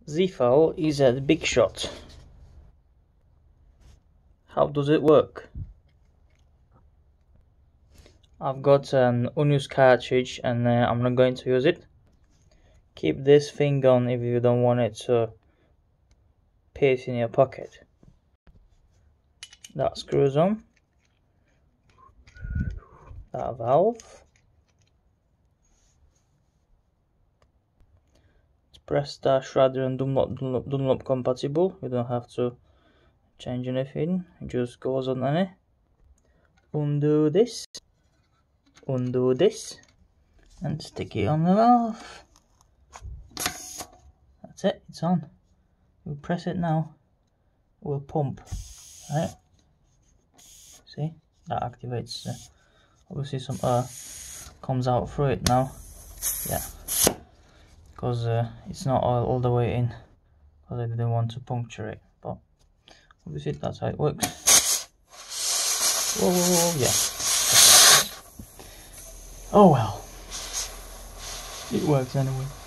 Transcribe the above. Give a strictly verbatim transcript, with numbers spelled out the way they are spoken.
Z-File is a big shot. How does it work? I've got an unused cartridge and uh, I'm not going to use it. Keep this thing on if you don't want it to paste in your pocket. That screws on. That valve. Press dash rather than Dunlop, Dunlop, Dunlop compatible. You don't have to change anything, it just goes on any. Undo this, undo this, and stick it on the valve. That's it, it's on. You press it now, it will pump. Right? See, that activates. Uh, obviously, some air comes out through it now. Yeah, because uh, it's not all, all the way in, because I didn't want to puncture it. But obviously, that's how it works. Whoa, whoa, whoa, yeah. Oh well, it works anyway.